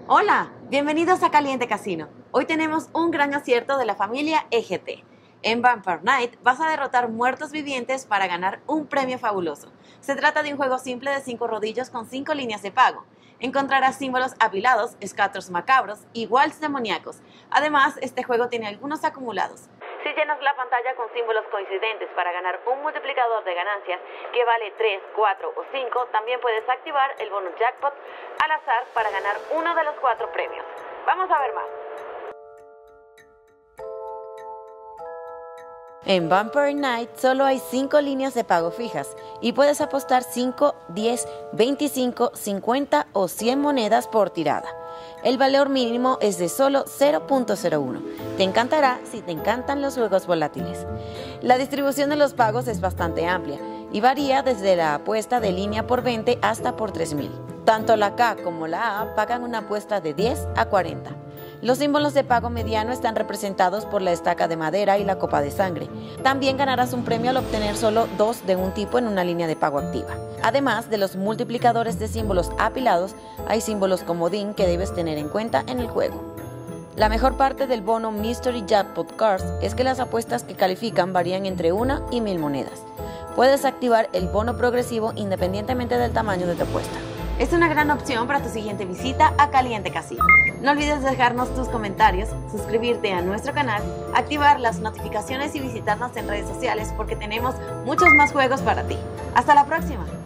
Hola, bienvenidos a Caliente Casino. Hoy tenemos un gran acierto de la familia EGT. En Vampire Knight vas a derrotar muertos vivientes para ganar un premio fabuloso. Se trata de un juego simple de 5 rodillos con 5 líneas de pago. Encontrarás símbolos apilados, scatters macabros y walls demoníacos. Además, este juego tiene algunos acumulados. Si llenas la pantalla con símbolos coincidentes para ganar un multiplicador de ganancias que vale 3, 4 o 5, también puedes activar el bonus jackpot al azar para ganar uno de los 4 premios. Vamos a ver más. En Vampire Knight solo hay 5 líneas de pago fijas y puedes apostar 5, 10, 25, 50 o 100 monedas por tirada. El valor mínimo es de solo 0.01. Te encantará si te encantan los juegos volátiles. La distribución de los pagos es bastante amplia y varía desde la apuesta de línea por 20 hasta por 3.000. Tanto la K como la A pagan una apuesta de 10 a 40. Los símbolos de pago mediano están representados por la estaca de madera y la copa de sangre. También ganarás un premio al obtener solo 2 de un tipo en una línea de pago activa. Además de los multiplicadores de símbolos apilados, hay símbolos comodín que debes tener en cuenta en el juego. La mejor parte del bono Mystery Jackpot Cards es que las apuestas que califican varían entre 1 y 1.000 monedas. Puedes activar el bono progresivo independientemente del tamaño de tu apuesta. Es una gran opción para tu siguiente visita a Caliente Casino. No olvides dejarnos tus comentarios, suscribirte a nuestro canal, activar las notificaciones y visitarnos en redes sociales porque tenemos muchos más juegos para ti. ¡Hasta la próxima!